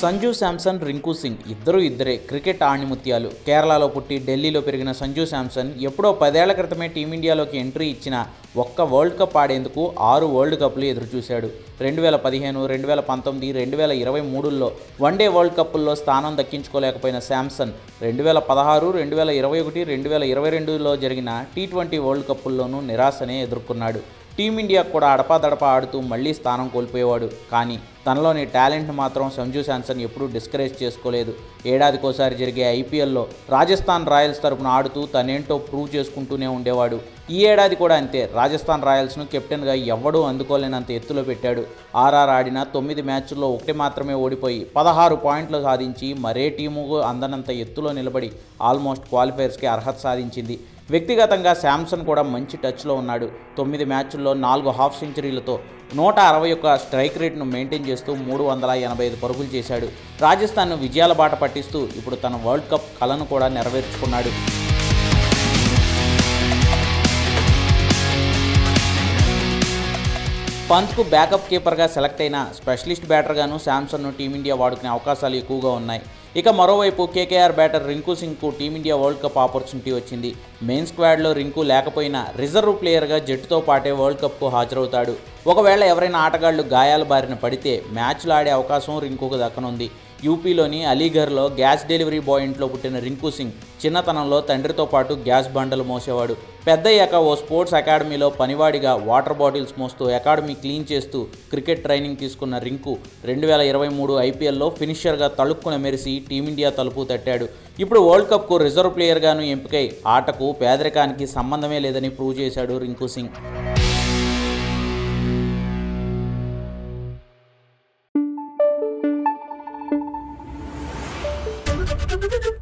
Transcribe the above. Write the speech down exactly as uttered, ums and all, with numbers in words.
సంజు శాంసన్, రింకు సింగ్ ఇద్దరు ఇద్దరే క్రికెట్ ఆణిముత్యాలు. కేరళలో పుట్టి ఢిల్లీలో పెరిగిన సంజు శాంసన్ ఎప్పుడో పదేళ్ల క్రితమే టీమిండియాలోకి ఎంట్రీ ఇచ్చిన ఒక్క వరల్డ్ కప్ ఆడేందుకు ఆరు వరల్డ్ కప్లు ఎదురుచూశాడు. రెండు వేల పదిహేను రెండు వేల పంతొమ్మిది రెండు వేల ఇరవై మూడుల్లో వన్డే వరల్డ్ కప్పుల్లో స్థానం దక్కించుకోలేకపోయిన శాంసన్ రెండు వేల పదహారు రెండు వేల ఇరవై ఒకటి రెండు వేల ఇరవై రెండులో జరిగిన టీ ట్వంటీ వరల్డ్ కప్పుల్లోనూ నిరాశనే ఎదుర్కొన్నాడు. టీమిండియాకు కూడా అడపాదడపా ఆడుతూ మళ్లీ స్థానం కోల్పోయేవాడు. కానీ తనలోని టాలెంట్ మాత్రం సంజు శాంసన్ ఎప్పుడూ డిస్కరేజ్ చేసుకోలేదు. ఏడాదికోసారి జరిగే ఐపీఎల్లో రాజస్థాన్ రాయల్స్ తరపున ఆడుతూ తనేంటో ప్రూవ్ చేసుకుంటూనే ఉండేవాడు. ఈ ఏడాది కూడా అంతే. రాజస్థాన్ రాయల్స్ను కెప్టెన్గా ఎవ్వడూ అందుకోలేనంత ఎత్తులో పెట్టాడు. ఆర్ఆర్ ఆడిన తొమ్మిది మ్యాచ్ల్లో ఒకటి మాత్రమే ఓడిపోయి పదహారు పాయింట్లు సాధించి మరే టీముకు అందనంత ఎత్తులో నిలబడి ఆల్మోస్ట్ క్వాలిఫైర్స్కి అర్హత సాధించింది. వ్యక్తిగతంగా శాంసన్ కూడా మంచి టచ్లో ఉన్నాడు. తొమ్మిది మ్యాచ్ల్లో నాలుగు హాఫ్ సెంచరీలతో నూట అరవై ఒక్క స్ట్రైక్ రేట్ను మెయింటైన్ చేస్తూ మూడు వందల ఎనభై ఐదు పరుగులు చేశాడు. రాజస్థాన్ను విజయాల బాట పట్టిస్తూ ఇప్పుడు తన వరల్డ్ కప్ కలను కూడా నెరవేర్చుకున్నాడు. పంత్కు బ్యాకప్ కీపర్గా సెలెక్ట్ అయిన స్పెషలిస్ట్ బ్యాటర్గాను శాంసన్ను టీమిండియా వాడుకునే అవకాశాలు ఎక్కువగా ఉన్నాయి. ఇక మరోవైపు కేకేఆర్ బ్యాటర్ రింకు సింగ్కు టీమిండియా వరల్డ్ కప్ ఆపర్చునిటీ వచ్చింది. మెయిన్ స్క్వాడ్లో రింకు లేకపోయినా రిజర్వ్ ప్లేయర్గా జట్టుతో పాటే వరల్డ్ కప్కు హాజరవుతాడు. ఒకవేళ ఎవరైనా ఆటగాళ్లు గాయాల బారిన పడితే మ్యాచ్లు ఆడే అవకాశం రింకుకు దక్కనుంది. యూపీలోని అలీఘర్లో గ్యాస్ డెలివరీ బాయ్ ఇంట్లో పుట్టిన రింకు సింగ్ చిన్నతనంలో తండ్రితో పాటు గ్యాస్ బండలు మోసేవాడు. పెద్దయ్యాక ఓ స్పోర్ట్స్ అకాడమీలో పనివాడిగా వాటర్ బాటిల్స్ మోస్తూ అకాడమీ క్లీన్ చేస్తూ క్రికెట్ ట్రైనింగ్ తీసుకున్న రింకు రెండు వేల ఇరవై మూడు ఐపీఎల్లో ఫినిషర్గా తళుక్కున మెరిసి టీమిండియా తలుపు తట్టాడు. ఇప్పుడు వరల్డ్ కప్కు రిజర్వ్ ప్లేయర్గాను ఎంపికై ఆటకు పేదరికానికి సంబంధమే లేదని ప్రూవ్ చేశాడు రింకు సింగ్.